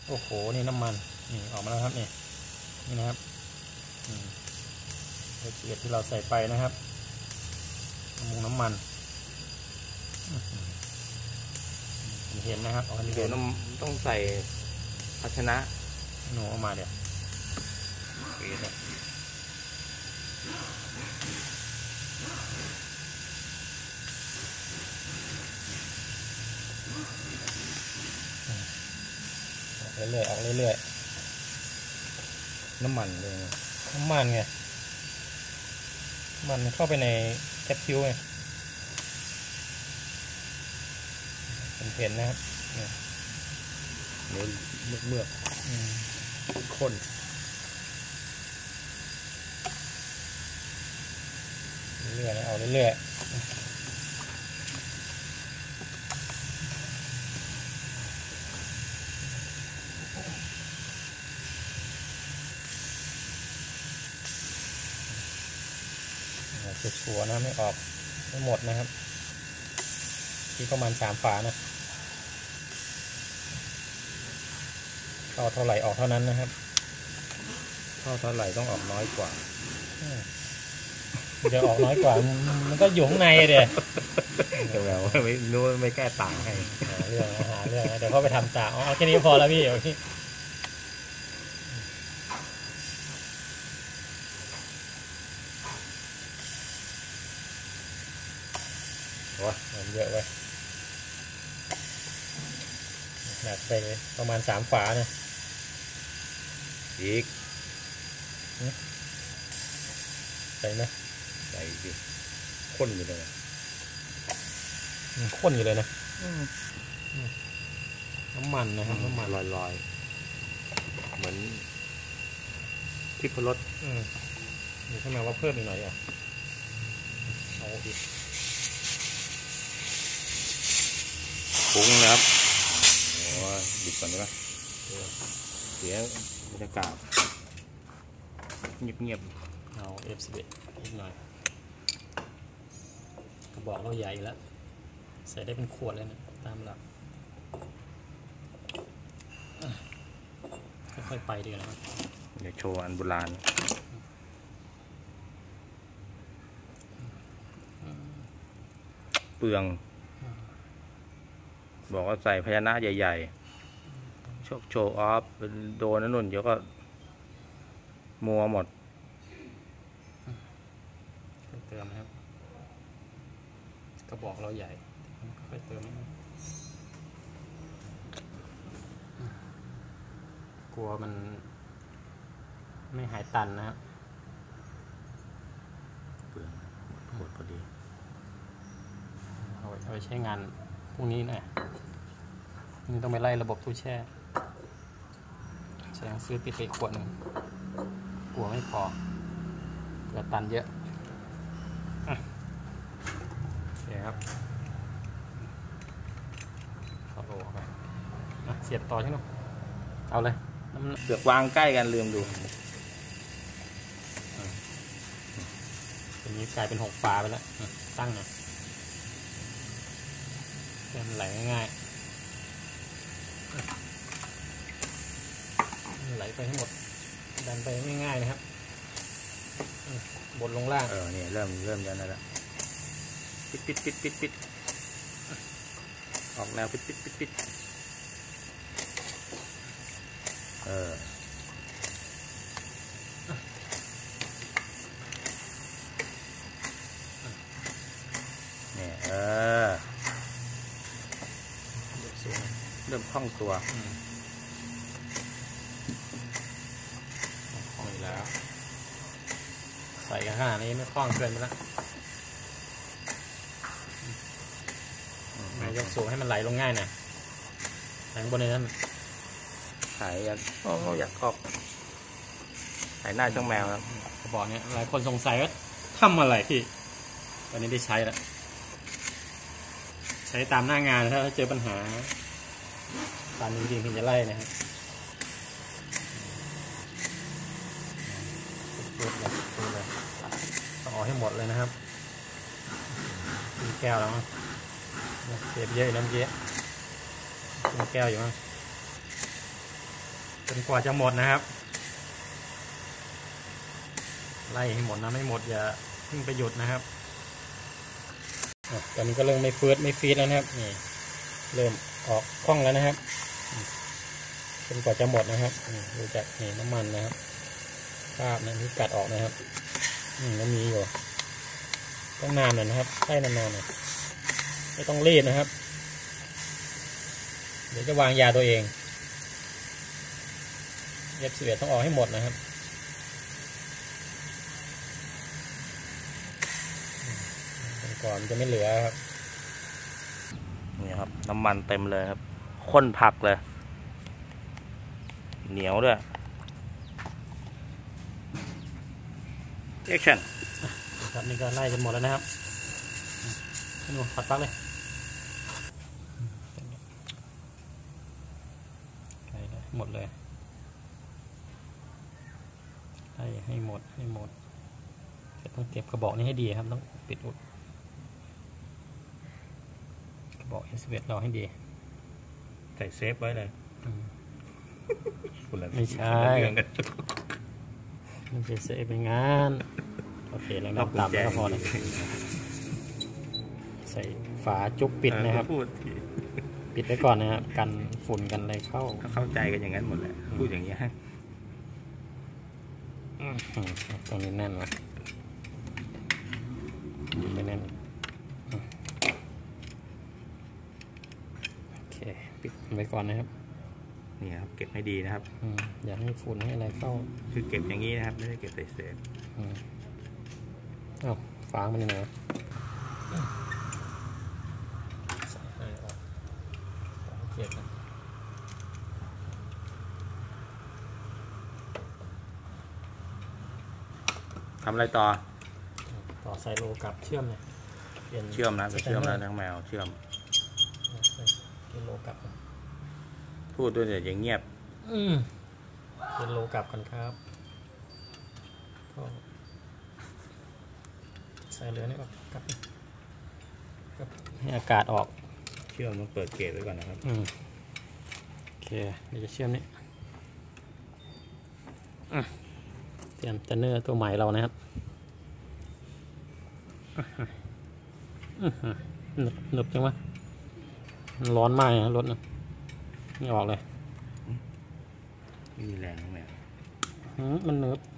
โอ้โหนี่น้ำมันนี่ออกมาแล้วครับนี่นะครับละเอียดที่เราใส่ไปนะครับน้ำมันเห็นนะครับเดี๋ยวต้องใส่ภาชนะหนูออกมาเดี๋ยวปิดเรื่อยๆออกเรื่อยๆน้ำมันเลยน้ำมันไงมันเข้าไปในแคปซูลไงเห็นนะครับเมื่อข้นเรื่อยๆเอาเรื่อยชัวร์นะไม่ออกไม่หมดนะครับที่ประมาณ3 ฝานะเข้าเท่าไหร่ออกเท่านั้นนะครับเข้าเท่าไหร่ต้องออกน้อยกว่าจะออกน้อยกว่ามันก็อยู่ข้างในเดี๋ยวแบบว่าไม่แก้ต่างให้หาเรื่องเดี๋ยวเขาไปทำต่างเอาแค่นี้พอแล้วพี่โอเคเยอะไว้หนักไปเลยประมาณ3 ฝาเนี่ยอีกใส่ไหมใส่สิข้นอยู่เลยข้นอยู่เลยนะน้ำมันนะครับน้ำมันลอยๆเหมือนทิพรสมีข้างในว่าเพิ่มอีกหน่อยอ่ะเอาอีกปรุงนะครับโอ้ดิบก่อนได้ไหมเสียบรรยากาศเงียบเอา F11 อีกหน่อยกระบอกเราใหญ่แล้วใส่ได้เป็นขวดเลยนะตามหลักค่อยๆไปดีกว่านะเดี๋ยวโชว์อันโบราณเปลืองบอกว่าใส่ภาชนะใหญ่ๆโชว์ออฟเป็นโดนนั่นนู่นเดี๋ยวก็มัวหมดเติมนะครับกระบอกเราใหญ่ค่อยเติมกลัวมันไม่หายตันนะครับเปลืองหมดพอดีเอาไปใช้งานพรุ่งนี้หน่อยนี่ต้องไปไล่ระบบตู้แช่ใช้ซื้อติดไปขวดหนึ่งกลัวไม่พอเกิดตันเยอะโอเคครับเข้าโลเข้าไปเสียบต่อใช่ไหมเอาเลยเกือบวางใกล้กันลืมดูทีนี้กลายเป็น6 ฝาไปแล้วตั้งหน่อยเพื่อมันไหลง่ายไหลไปให้หมดดันไปง่ายๆนะครับบนลงล่างเนี่ยเริ่มยันแล้วปิดออกแนวปิดเนี่ยเริ่มคล่องตัวคล่องแล้วใส่กันขนาดนี้ไม่คล่องเกินไปแล้วยกสูงให้มันไหลลงง่ายหน่อยไหลบนในนั้นถ่ายอยากครอบถ่ายหน้าช่างแมวครับกระบอกเนี้ยหลายคนสงสัยว่าทำอะไรที่ตอนนี้ได้ใช้แล้วใช้ตามหน้างานถ้าเจอปัญหาตามจริงๆถึงจะไล่นะครับต้องออกให้หมดเลยนะครับกินแก้วแล้วมั้งเก็บเยอะน้ำเยอะกินแก้วอยู่มั้งจนกว่าจะหมดนะครับไล่ให้หมดนะไม่หมดอย่าเพิ่งไปหยุดนะครับตอนนี้ก็เริ่มไม่ฟีดแล้วนะครับนี่เริ่มออกคล่องแล้วนะครับจนกว่าจะหมดนะครับดูจากนี่น้ำมันนะครับคราบนะที่กัดออกนะครับก็มีอยู่ต้องนานหน่อยนะครับใช้นานๆหน่อยไม่ต้องรีบนะครับเดี๋ยวจะวางยาตัวเองF11ต้องออกให้หมดนะครับก่อนจะไม่เหลือครับนี่ครับน้ำมันเต็มเลยครับข้นผักเลยเหนียวด้วยแอคชั่นครับนี่ก็ไล่จนหมดแล้วนะครับให้หนูผัดปักเลยไล่หมดเลยไล่ให้หมดต้องเก็บกระบอกนี้ให้ดีครับต้องปิดอุดกระบอกF11เราให้ดีใส่เซฟไว้เลยไม่ใช่มันจะเซฟเป็นงานโอเคแล้วน้ำตาลก็พอแล้วใส่ฝาจุ๊บปิดนะครับปิดไว้ก่อนนะครับกันฝุ่นกันอะไรเข้าใจกันอย่างนั้นหมดแหละพูดอย่างนี้ตรงนี้แน่นวะไม่แน่นโอเคปิดไว้ก่อนนะครับนี่ครับเก็บให้ดีนะครับอย่าให้ฝุ่นให้อะไรเข้าคือเก็บอย่างนี้นะครับไม่ได้เก็บใส่เศษฝามันยังไงใส่ให้ออกเก็บนะทำอะไรต่อใส่โลกับเชื่อมเนี่ยเชื่อมนะเชื่อมแล้วทั้งแมวเชื่อมโลกับพูดด้วยเดี๋ยวอย่างเงียบเป็นโลกับกันครับก็ใส่เหลือนี่ก็กับให้อากาศออกเชื่อมต้องเปิดเกจไว้ก่อนนะครับโอเคเดี๋ยวจะเชื่อมนี่เตรียมเทนเนอร์ตัวใหม่เรานะครับหนึบจังวะร้อนมากนะรถนะไม่ออกเลยไม่มีแรงแม่มันหนึบ